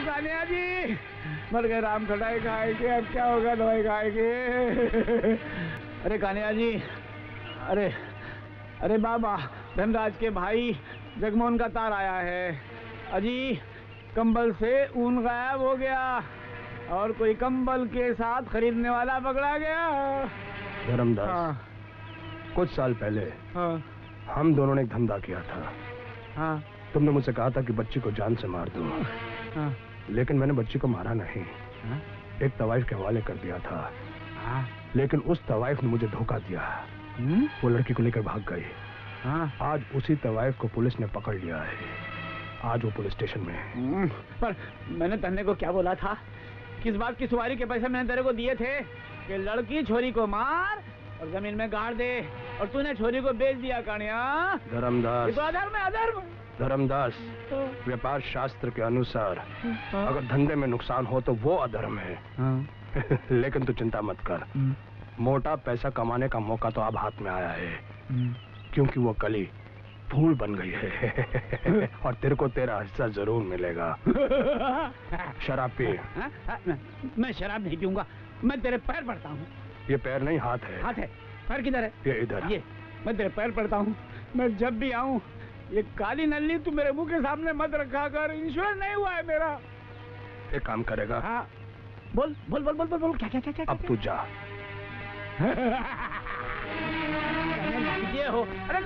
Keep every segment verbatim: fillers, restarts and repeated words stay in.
कान्हा जी मर गए, राम खटाई खाएंगे, अब क्या होगा, दवाई खाएंगे। अरे कान्हा जी, अरे अरे बाबा, धनराज के भाई जगमोहन का तार आया है। अजी कंबल से ऊन गायब हो गया और कोई कंबल के साथ खरीदने वाला पकड़ा गया। धर्मदास, हाँ। कुछ साल पहले हाँ। हम दोनों ने एक धंधा किया था। हाँ। तुमने मुझसे कहा था कि बच्ची को जान से मार दो। हाँ। लेकिन मैंने बच्ची को मारा नहीं। हाँ? एक तवाइफ के हवाले कर दिया था। हाँ? लेकिन उस तवाइफ ने मुझे धोखा दिया। हुँ? वो लड़की को लेकर भाग गई। हाँ? आज उसी तवाइफ को पुलिस ने पकड़ लिया है। आज वो पुलिस स्टेशन में है। पर मैंने तन्ने को क्या बोला था? किस बात की सवारी के पैसे मैंने तेरे को दिए थे कि लड़की छोरी को मार और जमीन में गाड़ दे, और तूने छोरी को बेच दिया। कान्या धर्मदास, तो अधर्म है, अधर्म। धर्मदास, व्यापार शास्त्र के अनुसार हाँ। अगर धंधे में नुकसान हो तो वो अधर्म है। हाँ। लेकिन तू चिंता मत कर, मोटा पैसा कमाने का मौका तो अब हाथ में आया है, क्योंकि वो कली फूल बन गई है। और तेरे को तेरा हिस्सा जरूर मिलेगा। शराब पी। मैं शराब नहीं पीऊंगा, मैं तेरे पैर पड़ता हूँ। ये पैर नहीं, हाथ है। हाथ है? पैर किधर है? ये इधर। ये मैं तेरे पैर पड़ता हूँ। मैं जब भी आऊँ ये काली नल्ली तू मेरे मुंह के सामने मत रखा कर। इंश्योरेंस नहीं हुआ है मेरा। एक काम करेगा? हाँ बोल बोल बोल बोल बोल, बोल। क्या क्या क्या क्या? अब तू जा। ये हो। अरे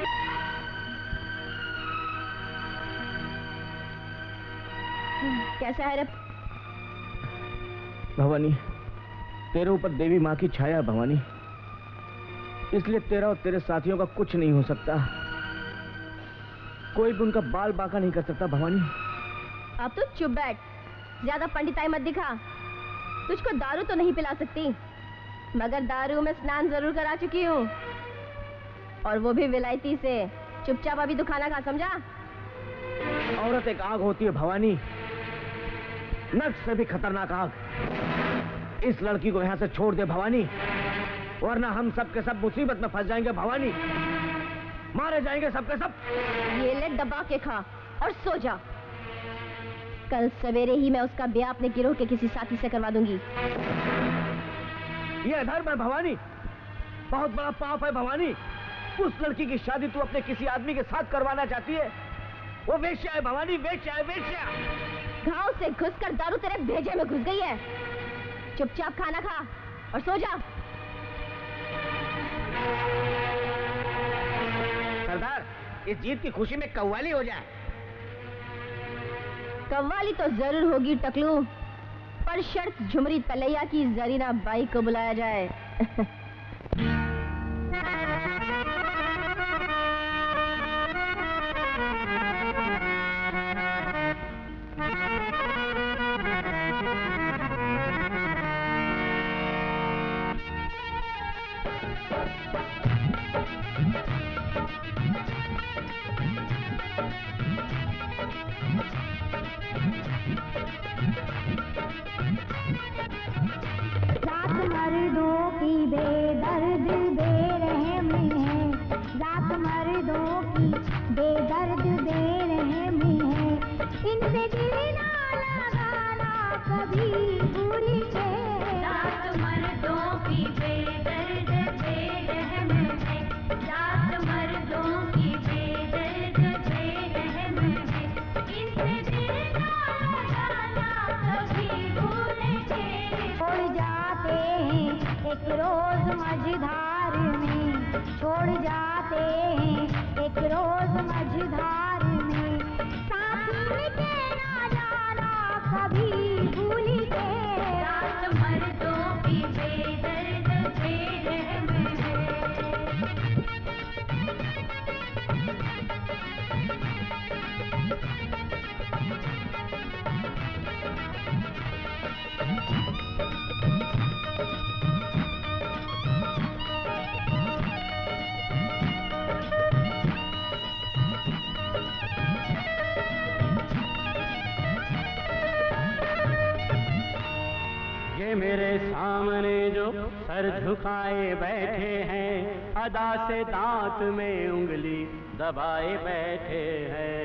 कैसा है रे भवानी? तेरे ऊपर देवी माँ की छाया भवानी, इसलिए तेरा और तेरे साथियों का कुछ नहीं हो सकता। कोई भी उनका बाल बांका नहीं कर सकता भवानी। अब तो चुप बैठ, ज्यादा पंडिताई मत दिखा। तुझको दारू तो नहीं पिला सकती, मगर दारू में स्नान जरूर करा चुकी हूँ, और वो भी विलायती से। चुपचाप अभी तो खाना खा, समझा? औरत एक आग होती है भवानी, नर्क से भी खतरनाक आग। इस लड़की को यहाँ से छोड़ दे भवानी, वरना हम सब के सब मुसीबत में फंस जाएंगे भवानी। मारे जाएंगे सब के सब। ये ले दबा के खा और सो जा। कल सवेरे ही मैं उसका ब्याह अपने गिरोह के किसी साथी से करवा दूंगी। ये अधर्म है भवानी, बहुत बड़ा पाप है भवानी। उस लड़की की शादी तू अपने किसी आदमी के साथ करवाना चाहती है? वो वेश्या है भवानी, वेश्या है, वेश्या। घाव से घुसकर दारू तेरे भेजे में घुस गई है। चुपचाप खाना खा और सो जा। सरदार, इस जीत की खुशी में कव्वाली हो जाए। कव्वाली तो जरूर होगी टकलू, पर शर्त झुमरी तलैया की जरीना बाई को बुलाया जाए। झुकाए बैठे हैं, अदा से दांत में उंगली दबाए बैठे हैं।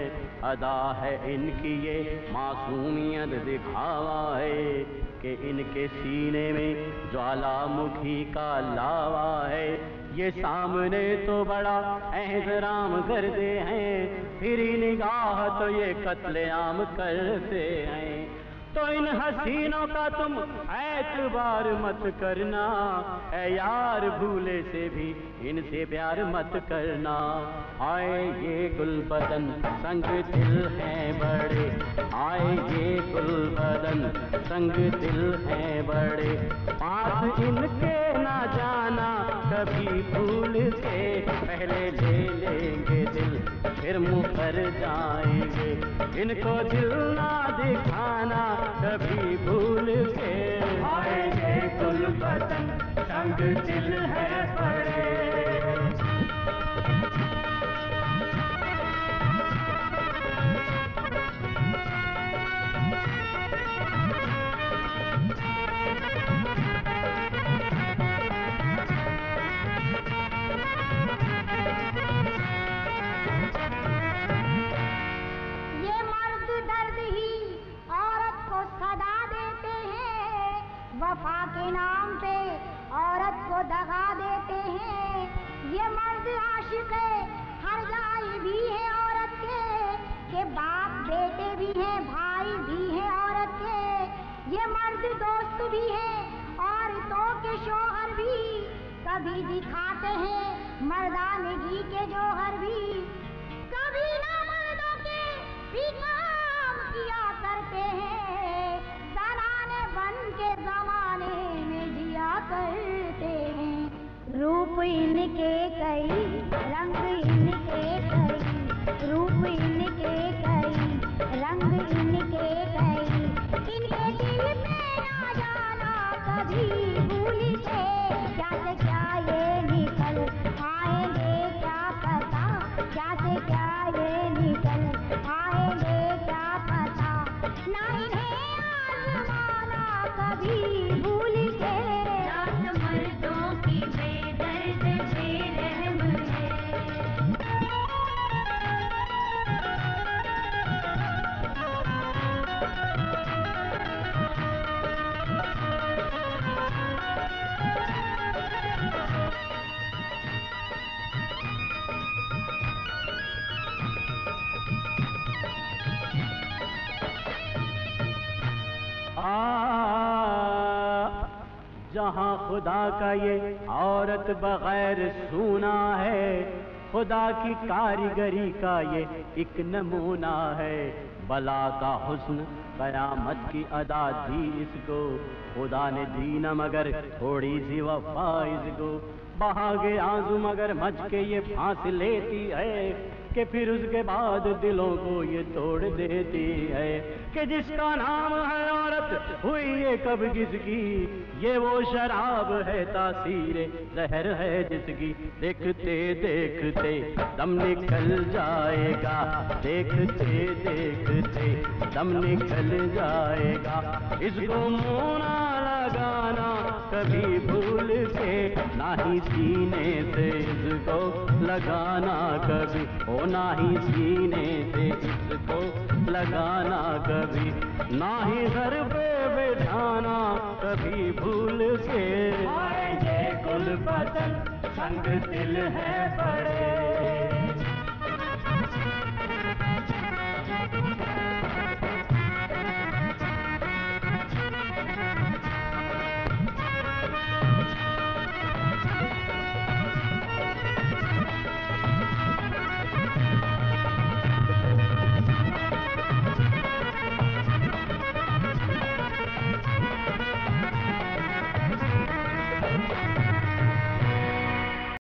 अदा है इनकी ये मासूमियत दिखावा है कि इनके सीने में ज्वालामुखी का लावा है। ये सामने तो बड़ा एहतराम करते हैं, फिर निगाह तो ये कत्लेआम करते हैं। तो इन हसीनों का तुम एतबार मत करना, ऐ यार भूले से भी इनसे प्यार मत करना। आए ये गुलबदन संग दिल हैं बड़े, आए ये गुलबदन संग दिल हैं बड़े, पास इनके ना जाना कभी भूल से, पहले ले लेंगे दिल फिर मुकर जाएंगे, इनको दिल ना दिखाना कभी भूल के। आए ये गुलबदन संग दिल है बड़े। वफा के नाम पे औरत को दगा देते हैं, ये मर्द आशिक है हर जाए भी है औरत के, के बाप बेटे भी हैं भाई भी हैं औरत के, ये मर्द दोस्त भी हैं औरतों के शोहर भी, कभी दिखाते हैं मर्दानगी के जौहर भी, कभी ना मर्दों के भी काम किया करते हैं, सराने बन के जमाने में जिया करते हैं। रूप इनके कई रंग इनके कई, रूप इनके कई रंग इनके कई, इनके दिल में ना जाना कभी भूल से, क्या से क्या ये निकल आएंगे क्या पता, क्या से क्या ये निकल आएंगे क्या पता, ना इन्हें आजमाना कभी भूल के, जात मर्दों की बेदर्द बेरहम है। जहाँ खुदा का ये औरत बगैर सूना है, खुदा की कारीगरी का ये एक नमूना है, बला का हुस्न कयामत की अदा दी इसको, खुदा ने दी न मगर थोड़ी सी वफा इसको, बहागे आंसू मगर मच के ये फांस लेती है, कि फिर उसके बाद दिलों को ये तोड़ देती है, कि जिसका नाम है औरत हुई ये कब किसकी, ये वो शराब है तासीर जहर है जिसकी, देखते देखते दम निकल जाएगा, देखते देखते दम निकल जाएगा, इसको मुँह ना लगाना कभी भूल के, ना ही सीने से इसको लगाना कभी, ओ ना ही सीने से इसको लगाना कभी, ना ही घर पे बिठाना कभी भूल के। और ये गुलबदन संग दिल है बड़े।